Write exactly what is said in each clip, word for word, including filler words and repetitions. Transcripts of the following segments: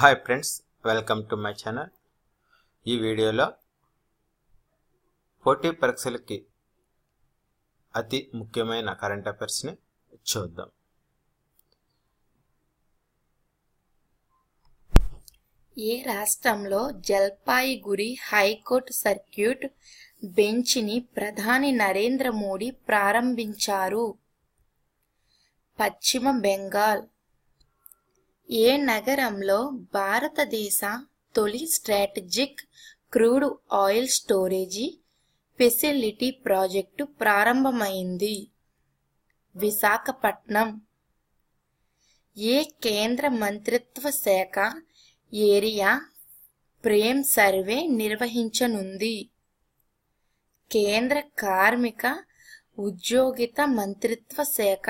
Hi friends, welcome to my channel. ఈ వీడియోలో పోటీ పరీక్షలకి అతి ముఖ్యమైన కరెంట్ అఫైర్స్ని చూద్దాం. ఏ రాష్ట్రంలో జల్పాయిగురి హైకోర్టు సర్క్యూట్ బెంచ్ని ప్రధాని నరేంద్ర మోడీ ప్రారంభించారు? పశ్చిమ బెంగాల్. ఏ నగరంలో భారతదేశ తొలి strategic crude oil storage facility project ప్రారంభమైంది? విశాఖపట్నం. ఏ కేంద్ర మంత్రిత్వ శాఖ ఏరియా ఫ్రేమ్ సర్వే నిర్వహించనుంది? కేంద్ర కార్మిక ఉద్యోగిత మంత్రిత్వ శాఖ.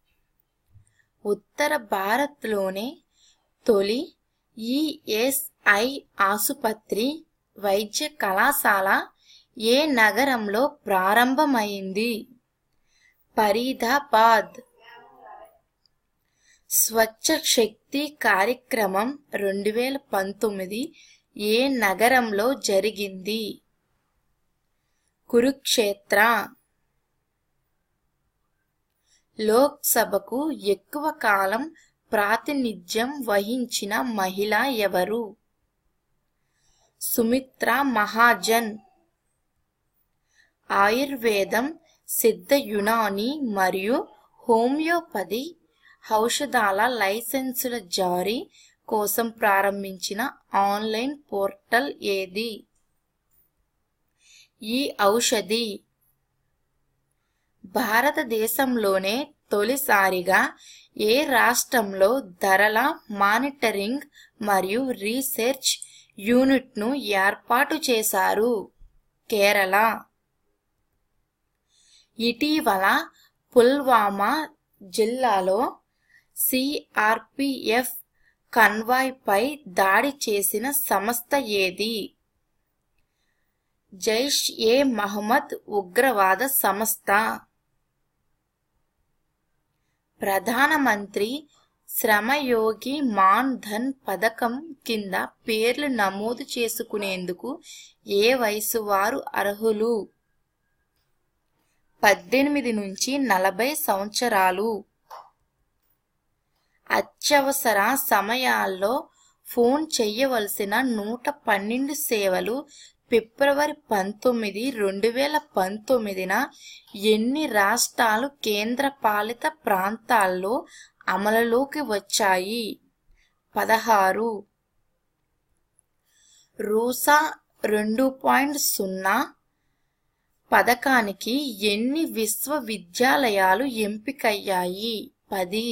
ఉత్తర భారత్లోనే తొలి ఈఎస్ఐ ఆసుపత్రి వైద్య కళాశాల ఏ నగరంలో ప్రారంభమైంది? ఫరీదాబాద్. స్వచ్ఛ శక్తి కార్యక్రమం రెండు వేల పంతొమ్మిది ఏ నగరంలో జరిగింది? కురుక్షేత్ర. లోక్సభకు ఎక్కువ కాలం ప్రాతినిధ్యం వహించిన మహిళ ఎవరు? సుమిత్రా మహాజన్. ఆయుర్వేదం, సిద్ధ యునాని మరియు హోమియోపతి ఔషధాల లైసెన్సుల జారీ కోసం ప్రారంభించిన ఆన్లైన్ పోర్టల్ ఏది? ఈ ఔషధి. భారతదేశంలోనే తొలిసారిగా ఏ రాష్ట్రంలో ధరల మానిటరింగ్ మరియు రీసెర్చ్ యూనిట్ను ఏర్పాటు చేశారు? కేరళ. ఇటీవల పుల్వామా జిల్లాలో సిఆర్పిఎఫ్ కన్వాయ్పై దాడి చేసిన సంస్థ ఏది? జైష్ ఏ మహమ్మద్ ఉగ్రవాద సంస్థ. ప్రధానమంత్రి శ్రమయోగి మాన్ ధన్ పథకం కింద పేర్లు నమోదు చేసుకునేందుకు ఏ వయసు వారు అర్హులు? పద్దెనిమిది నుంచి నలభై సంవత్సరాలు. అత్యవసర సమయాల్లో ఫోన్ చేయవలసిన నూట పన్నెండు సేవలు ఫిబ్రవరి పంతొమ్మిది రెండు వేల పంతొమ్మిదిన ఎన్ని రాష్ట్రాలు కేంద్రపాలిత ప్రాంతాల్లో అమలులోకి వచ్చాయి? పదహారు. రూసా రెండు పాయింట్ సున్నా పథకానికి ఎన్ని విశ్వవిద్యాలయాలు ఎంపికయ్యాయి? పది.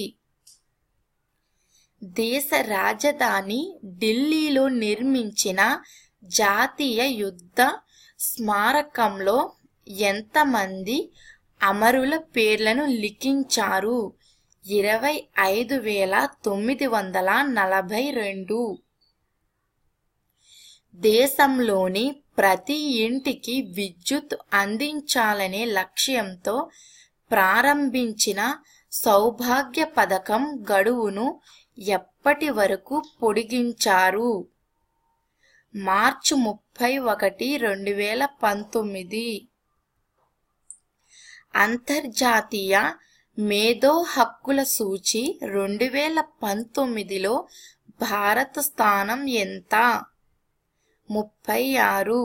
దేశ రాజధాని ఢిల్లీలో నిర్మించిన జాతీయ యుద్ధ స్మారకంలో ఎంతమంది అమరుల పేర్లను లిఖించారు? ఇరవై ఐదు వేల తొమ్మిది వందల నలభై రెండు. దేశంలోని ప్రతి ఇంటికి విద్యుత్ అందించాలనే లక్ష్యంతో ప్రారంభించిన సౌభాగ్య పథకం గడువును ఎప్పటి వరకు పొడిగించారు? మార్చి ముప్పై ఒకటి రెండు వేల పంతొమ్మిది. అంతర్జాతీయ మేధో హక్కుల సూచి రెండు వేల పంతొమ్మిదిలో భారత స్థానం ఎంత? ముప్పై ఆరు.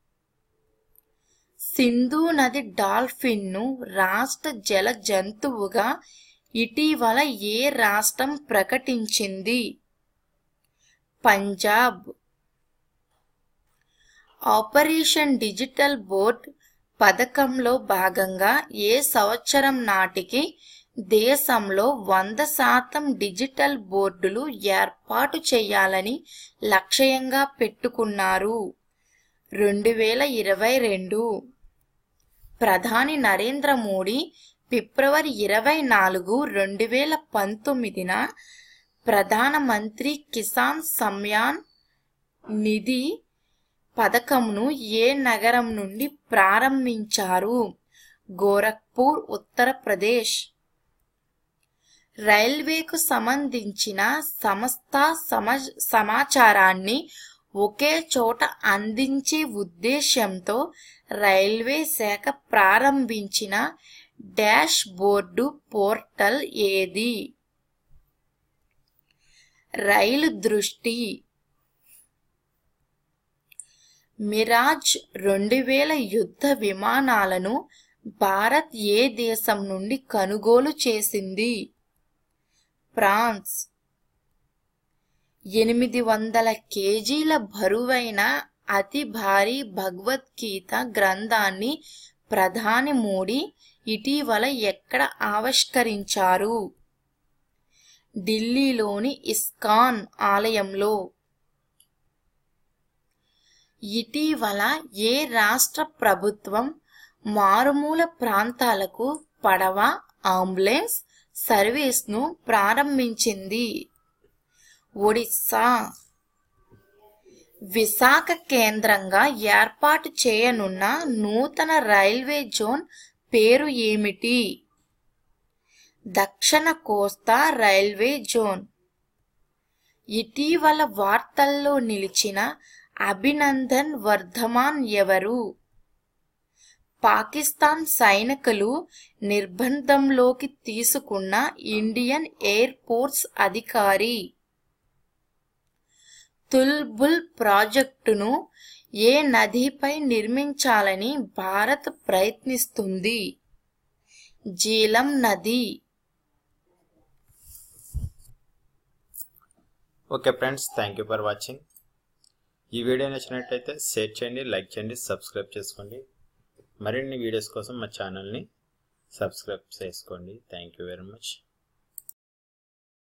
సింధు నది డాల్ఫిన్ను రాష్ట్ర జల జంతువుగా ఇటీవల ఏ రాష్ట్రం ప్రకటించింది? పంజాబ్. ఆపరేషన్ డిజిటల్ బోర్డ్ పథకంలో భాగంగా ఏ సంవత్సరం నాటికి దేశంలో వంద శాతం డిజిటల్ బోర్డులు ఏర్పాటు చేయాలని లక్ష్యంగా పెట్టుకున్నారు? రెండు వేల ఇరవై రెండు. ప్రధాని నరేంద్ర మోడీ ఫిబ్రవరి ఇరవై నాలుగు రెండు వేల పంతొమ్మిదిన ప్రధానమంత్రి కిసాన్ సమ్మాన్ నిధి పథకంను ఏ నగరం నుండి ప్రారంభించారు? గోరఖ్పూర్, ఉత్తరప్రదేశ్. రైల్వేకు సంబంధించిన సమస్త సమాచారాన్ని ఒకే చోట అందించే ఉద్దేశ్యంతో రైల్వే శాఖ ప్రారంభించిన డాష్ బోర్డు పోర్టల్ ఏది? రైలు దృష్టి. మిరాజ్ రెండు వేల యుద్ధ విమానాలను భారత్ ఏ దేశం నుండి కొనుగోలు చేసింది? ఫ్రాన్స్. ఎనిమిది వందల కేజీల బరువైన అతి భారీ భగవద్గీత గ్రంథాన్ని ప్రధాని మోడీ ఇటీవల ఎక్కడ ఆవిష్కరించారు? ఢిల్లీలోని ఇస్కాన్ ఆలయంలో. ఇటీవల ఏ రాష్ట్ర ప్రభుత్వం మారుమూల ప్రాంతాలకు పడవ అంబులెన్స్ సర్వీస్ను ప్రారంభించింది? ఒడిశా. విశాఖ కేంద్రంగా ఏర్పాటు చేయనున్న నూతన రైల్వే జోన్ పేరు ఏమిటి? దక్షిణ కోస్తా రైల్వే జోన్. ఇటీవల వార్తల్లో నిలిచిన అభినందన్ వర్ధమాన్ ఎవరు? పాకిస్తాన్ సైనికులు నిర్బంధంలోకి తీసుకున్న ఇండియన్ ఎయిర్ ఫోర్స్ అధికారి. తుల్బుల్ ప్రాజెక్టును ఏ నదిపై నిర్మించాలని భారత్ ప్రయత్నిస్తుంది? జీలం నది. Okay friends, thank you for watching. ఈ వీడియో నచ్చినట్లయితే షేర్ చేయండి, లైక్ చేయండి, సబ్స్క్రైబ్ చేసుకోండి. మరిన్ని వీడియోస్ కోసం మా ఛానల్ని సబ్స్క్రైబ్ చేసుకోండి. Thank you very much.